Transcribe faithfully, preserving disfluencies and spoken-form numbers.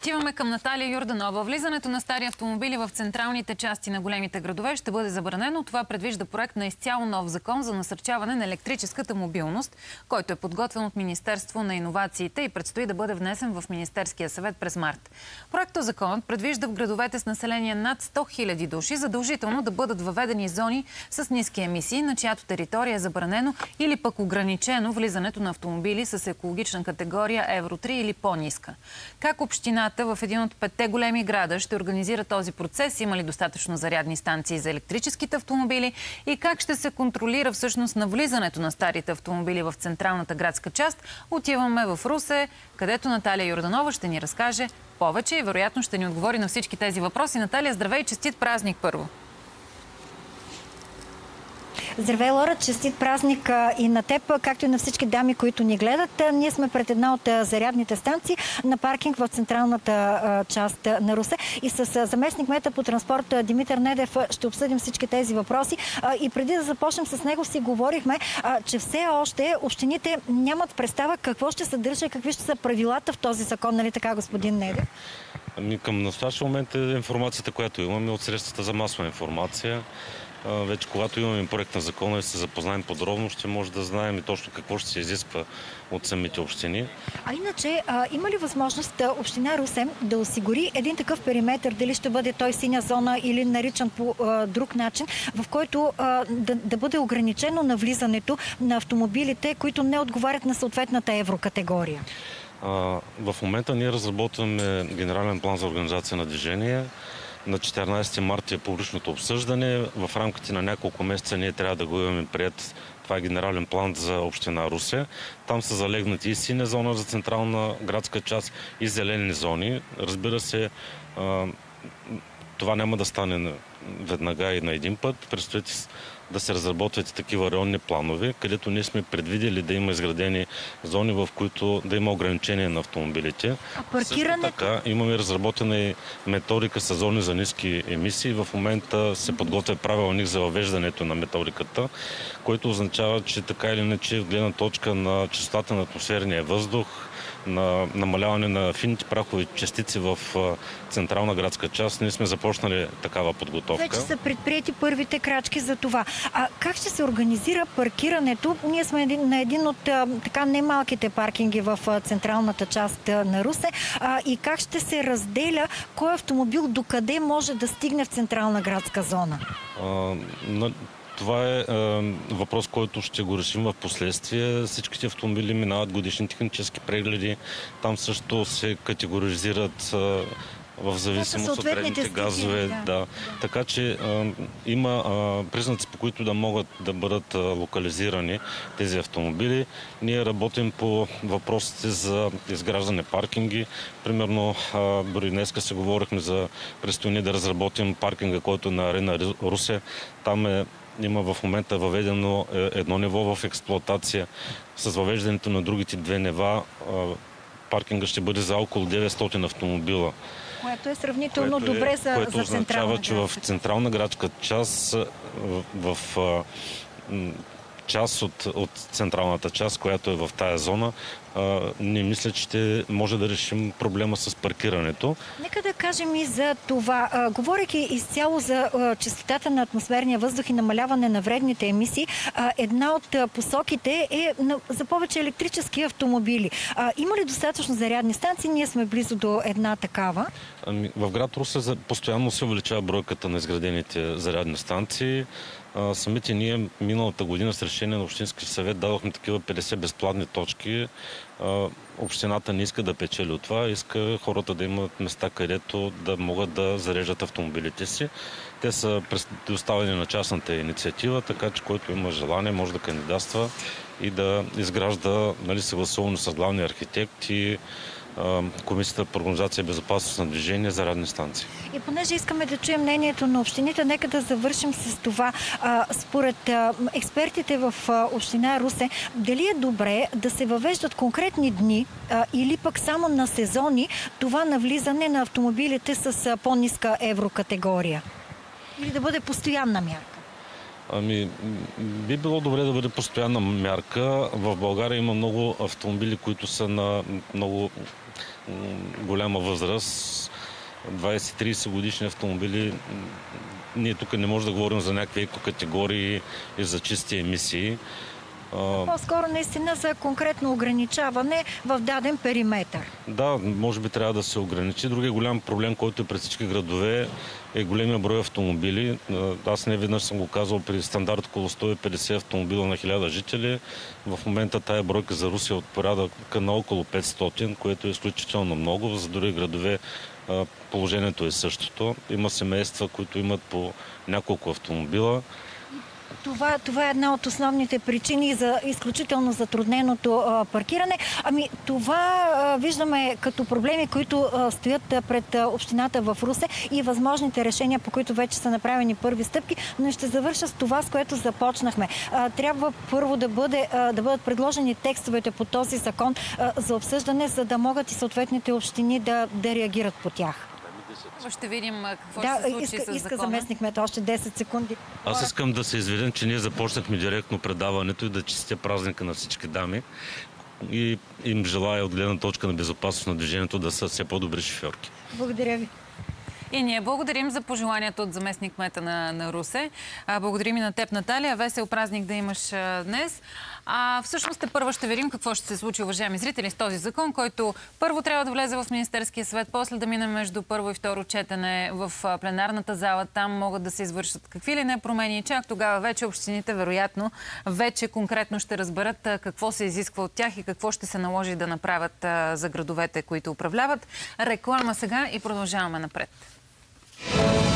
Отиваме към Наталия Йорданова. Влизането на стари автомобили в централните части на големите градове ще бъде забранено. Това предвижда проект на изцяло нов закон за насърчаване на електрическата мобилност, който е подготвен от Министерство на иновациите и предстои да бъде внесен в Министерския съвет през март. Проектозаконът предвижда в градовете с население над сто хиляди души задължително да бъдат въведени зони с ниски емисии, на чиято територия е забранено или пък ограничено влизането на автомобили с екологична категория Евро три или по-ниска. Как общината в един от петте големи града ще организира този процес? Има ли достатъчно зарядни станции за електрическите автомобили? И как ще се контролира всъщност навлизането на старите автомобили в централната градска част? Отиваме в Русе, където Наталия Йорданова ще ни разкаже повече и вероятно ще ни отговори на всички тези въпроси. Наталия, здравей и честит празник първо! Здравей, Лора! Честит празник и на теб, както и на всички дами, които ни гледат. Ние сме пред една от зарядните станции на паркинг в централната част на Русе. И с заместник-кмета по транспорт Димитър Недев ще обсъдим всички тези въпроси. И преди да започнем с него си говорихме, че все още общините нямат представа какво ще съдържа и какви ще са правилата в този закон. Нали така, господин Недев? Ами към настоящия момент е информацията, която имаме от средствата за масова информация. Вече когато имаме проект на закона и се запознаем подробно, ще може да знаем и точно какво ще се изисква от самите общини. А иначе, а, има ли възможност община Русе да осигури един такъв периметр, дали ще бъде той синя зона или наричан по а, друг начин, в който а, да, да бъде ограничено навлизането на автомобилите, които не отговарят на съответната еврокатегория? А, в момента ние разработваме генерален план за организация на движение. На четиринадесети март е публичното обсъждане. В рамките на няколко месеца ние трябва да го имаме прият. Това е генерален план за община Русе. Там са залегнати и синя зона за централна градска част, и зелени зони. Разбира се, това няма да стане веднага и на един път. Предстои да се разработват такива районни планове, където ние сме предвидели да има изградени зони, в които да има ограничения на автомобилите. А паркирането? Също така имаме разработена и методика с зони за ниски емисии. В момента се подготвя правилник за въвеждането на методиката, който означава, че така или иначе в гледна точка на чистотата на атмосферния въздух, на намаляване на фините прахови частици в централна градска част, ние сме започнали такава подготовка. Вече са предприяти първите крачки за това. А как ще се организира паркирането? Ние сме един, на един от а, така немалките паркинги в а, централната част а, на Русе. А, и как ще се разделя кой автомобил докъде може да стигне в централна градска зона? А, на... Това е, е въпрос, който ще го решим в последствие. Всичките автомобили минават годишни технически прегледи. Там също се категоризират е, в зависимост от вредните газове. Да. Да. Така че е, има е, признаци, по които да могат да бъдат е, локализирани тези автомобили. Ние работим по въпросите за изграждане паркинги. Примерно, е, дори днеска се говорихме за предстои да разработим паркинга, който е на Арена Русе. Там е Има в момента въведено едно ниво в експлоатация. С въвеждането на другите две нива паркинга ще бъде за около деветстотин автомобила. Което е сравнително което е, добре за, което за централна означава, че в централна градска част, в, в част от, от централната част, която е в тая зона, а, не мисля, че ще може да решим проблема с паркирането. Нека да кажем и за това. А, говорейки изцяло за а, чистотата на атмосферния въздух и намаляване на вредните емисии, а, една от а, посоките е на, за повече електрически автомобили. А, има ли достатъчно зарядни станции? Ние сме близо до една такава. Ами, в град Русе постоянно се увеличава бройката на изградените зарядни станции. А, самите ние миналата година с решение на Общински съвет дадохме такива петдесет безплатни точки. А, общината не иска да печели от това, иска хората да имат места, където да могат да зареждат автомобилите си. Те са предоставени на частната инициатива, така че който има желание може да кандидатства и да изгражда, нали, съгласувано с главния архитект и Комисията по организация и безопасност на движение за зарядни станции. И понеже искаме да чуем мнението на общините, нека да завършим с това. Според експертите в община Русе, дали е добре да се въвеждат конкретни дни или пък само на сезони това навлизане на автомобилите с по-ниска еврокатегория? Или да бъде постоянна мярка? Ами, би било добре да бъде постоянна мярка. В България има много автомобили, които са на много голяма възраст. двайсет-трийсет годишни автомобили. Ние тук не можем да говорим за някакви екокатегории и за чисти емисии. По-скоро наистина за конкретно ограничаване в даден периметър. Да, може би трябва да се ограничи. Другия голям проблем, който е пред всички градове, е големия брой автомобили. Аз не веднъж съм го казал, при стандарт около сто и петдесет автомобила на хиляда жители. В момента тая бройка за Русия е от порядъка на около петстотин, което е изключително много. За други градове положението е същото. Има семейства, които имат по няколко автомобила. Това, това е една от основните причини за изключително затрудненото а, паркиране. Ами това а, виждаме като проблеми, които а, стоят а, пред а, общината в Русе и възможните решения, по които вече са направени първи стъпки, но ще завърша с това, с което започнахме. А, трябва първо да, бъде, а, да бъдат предложени текстовете по този закон а, за обсъждане, за да могат и съответните общини да, да реагират по тях. Ще видим какво да, ще се случи иска, с иска закона. заместник кмета още десет секунди. Аз искам да се изведем, че ние започнахме директно предаването и да честя празника на всички дами и им желая от гледна точка на безопасност на движението да са все по-добри шофьорки. Благодаря ви. И ние благодарим за пожеланието от заместник кмета на, на Русе. А, благодарим и на теб, Наталия. Весел празник да имаш а, днес. А всъщност те първо ще видим какво ще се случи, уважаеми зрители, с този закон, който първо трябва да влезе в Министерския съвет, после да мине между първо и второ четене в пленарната зала. Там могат да се извършат какви ли не промени. И чак тогава вече общините, вероятно, вече конкретно ще разберат какво се изисква от тях и какво ще се наложи да направят за градовете, които управляват. Реклама сега и продължаваме напред.